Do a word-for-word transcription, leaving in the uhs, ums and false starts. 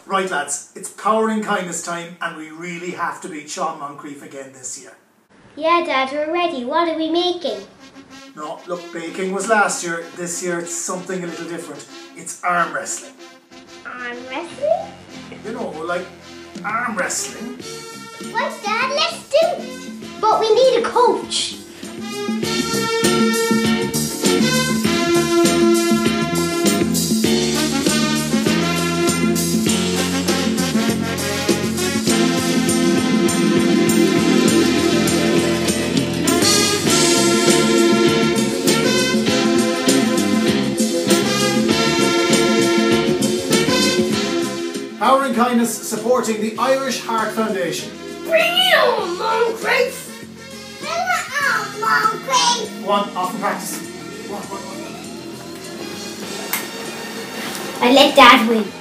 Right lads, it's Power in Kindness time and we really have to beat Sean Moncrief again this year. Yeah Dad, we're ready. What are we making? No, look, baking was last year. This year it's something a little different. It's arm wrestling. Arm wrestling? You know, like arm wrestling. Right Dad, let's do it. But we need a coach. Power in Kindness supporting the Irish Heart Foundation. Bring it on, Moncrief! Bring it on, Moncrief! Go on, off and practice. Go on, go on, go on. I let Dad win.